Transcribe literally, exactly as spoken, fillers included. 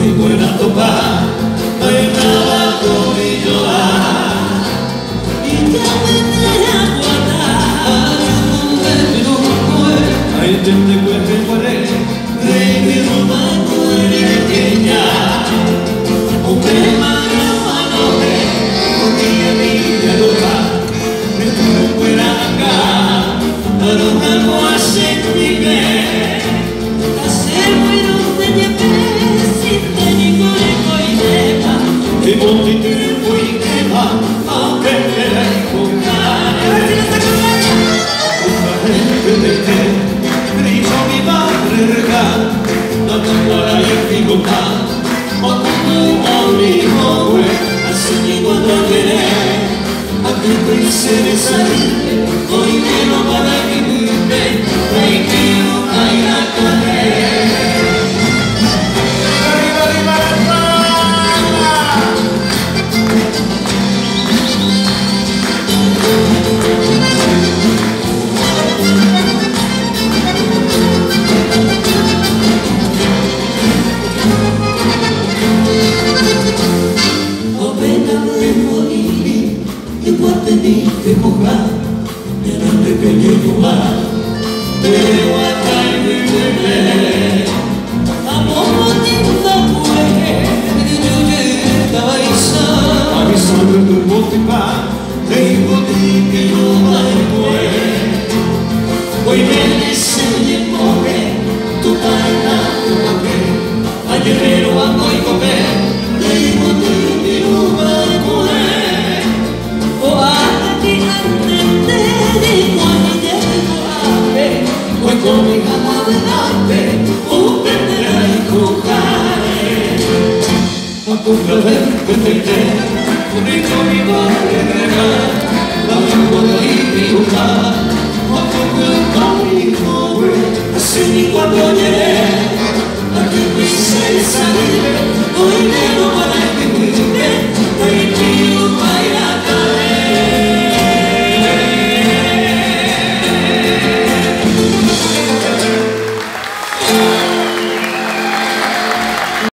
buena topa, hay trabajo y llorar. Y ya me a guardar, hay gente que te muere, de mi ropa muere que ya. Un tema no ve, un día mi loca, me tuve fuera acá, a los amo a sentirme. E molti tempo in tema, anche per lei con cane. Per te, grigio mi va a regalo, la tua io dico qua, ma tu amico, assegni quando viene, a più pensieri salire, poi meno vada che vive, poi più hai a cadere. Che moja, mi grande pequeño mar, pero acá en mi bebé, amor tinta muere, yo llegué a Baisa, a mi sangre tu botipa, tengo ti que no va a poder, hoy me dice pobre, tu pana, tu mujer, a guerrero a no comer, tengo ti que no va a poder. Poi come adelante, o perderai con cane, ma con la verde per te.